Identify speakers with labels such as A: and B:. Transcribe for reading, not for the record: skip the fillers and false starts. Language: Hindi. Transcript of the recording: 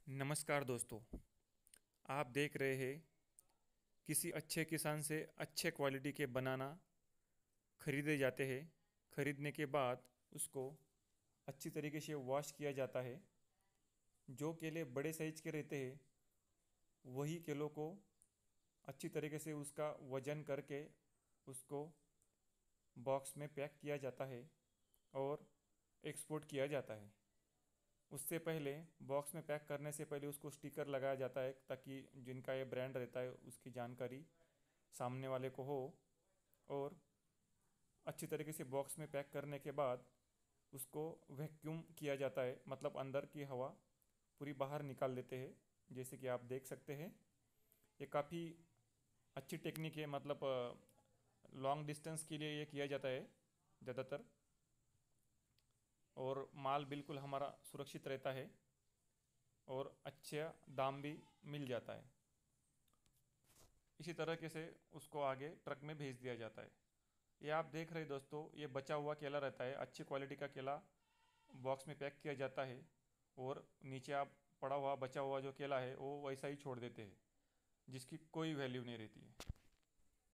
A: नमस्कार दोस्तों। आप देख रहे हैं किसी अच्छे किसान से अच्छे क्वालिटी के बनाना खरीदे जाते हैं। खरीदने के बाद उसको अच्छी तरीके से वॉश किया जाता है। जो केले बड़े साइज के रहते हैं वही केलों को अच्छी तरीके से उसका वज़न करके उसको बॉक्स में पैक किया जाता है और एक्सपोर्ट किया जाता है। उससे पहले बॉक्स में पैक करने से पहले उसको स्टिकर लगाया जाता है ताकि जिनका ये ब्रांड रहता है उसकी जानकारी सामने वाले को हो। और अच्छी तरीके से बॉक्स में पैक करने के बाद उसको वैक्यूम किया जाता है, मतलब अंदर की हवा पूरी बाहर निकाल देते हैं। जैसे कि आप देख सकते हैं ये काफ़ी अच्छी टेक्निक है, मतलब लॉन्ग डिस्टेंस के लिए ये किया जाता है ज़्यादातर। और माल बिल्कुल हमारा सुरक्षित रहता है और अच्छा दाम भी मिल जाता है। इसी तरीके से उसको आगे ट्रक में भेज दिया जाता है। ये आप देख रहे हैं दोस्तों, ये बचा हुआ केला रहता है। अच्छी क्वालिटी का केला बॉक्स में पैक किया जाता है और नीचे आप पड़ा हुआ बचा हुआ जो केला है वो वैसा ही छोड़ देते हैं, जिसकी कोई वैल्यू नहीं रहती है।